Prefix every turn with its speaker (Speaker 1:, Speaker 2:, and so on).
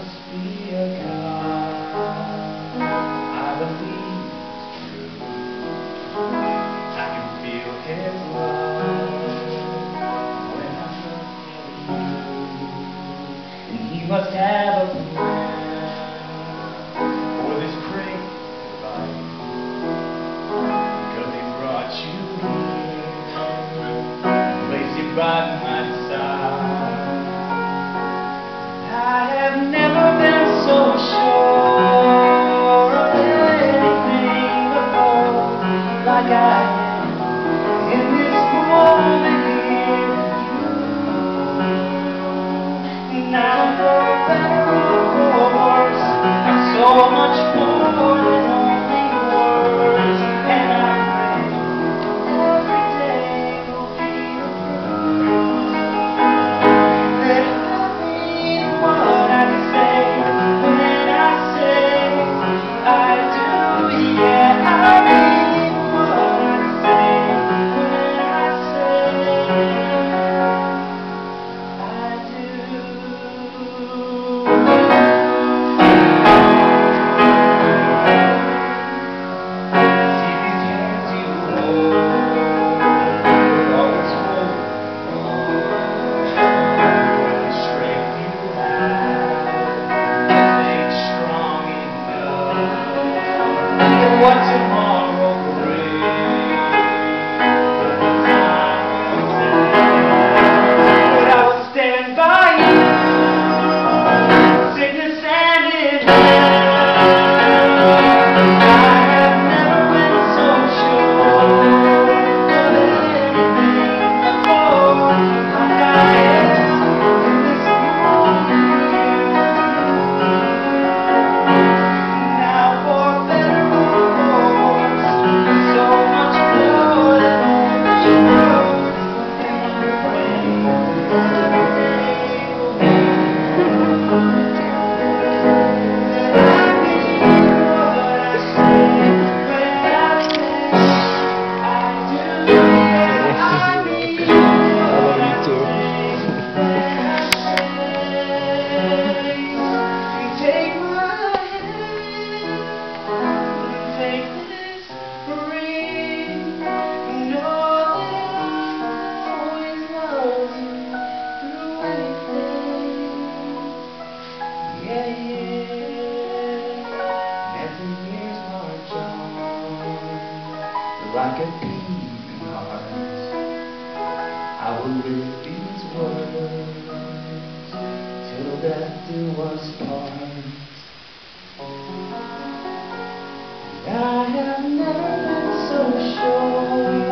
Speaker 1: must be a God. I believe it's true. I can feel His love when I look at you. And He must have a plan for this crazy life, because He brought you here, placed you by my side. I have never been so sure of anything before, like I am in this moment here with you. Now for better or for worse, I'm so much more than only words, and I pray every day will be a proof that I mean what I say when I say I do. Yeah, I mean what I say when I say I do. See these hands you hold, they're always full of strength you have, staying strong enough for what tomorrow brings. Time will tell, but I will stand by you, sickness and in health. I have never been so sure of anything before, like I am in this moment here. Now for better or for worse, so much more than only words, and I pray every day will be that I mean what I say when I say I do. Yeah, I mean what I say when I say. Take my hand, take this ring, know that I always love you through anything. Yeah, yeah. As the years march on, like a beating heart, I will live these words till death do us part. I have never been so sure